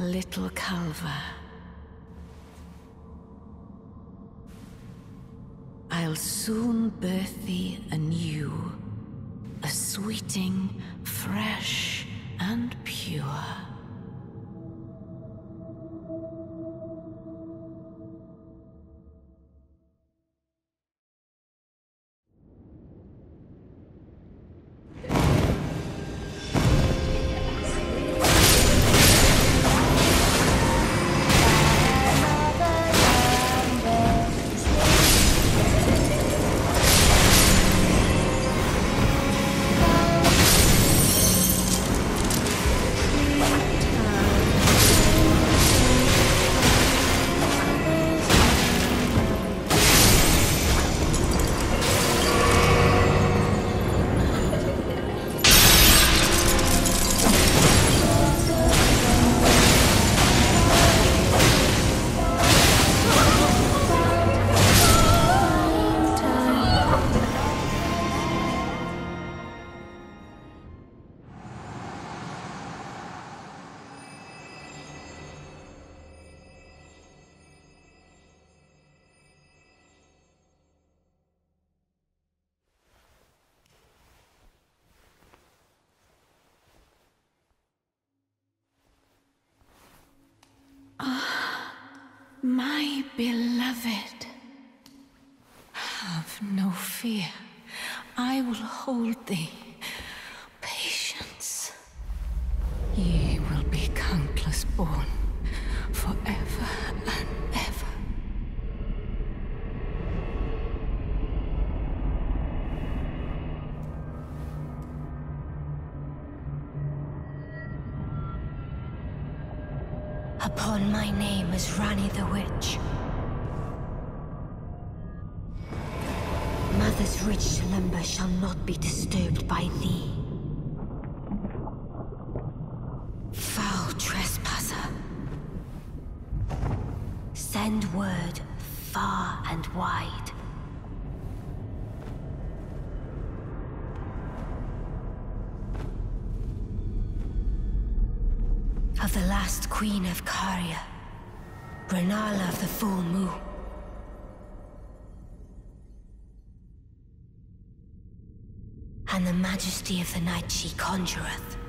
little Calva. I'll soon birth thee anew, a sweeting, fresh and pure. My beloved, have no fear. I will hold thee. Patience. Ye will be countless born, forever and ever. Upon my name as Ranni the Witch. Mother's rich slumber shall not be disturbed by thee. Foul trespasser. Send word far and wide. Of the last queen of Caria, Rennala of the Full Moon. And the majesty of the night she conjureth.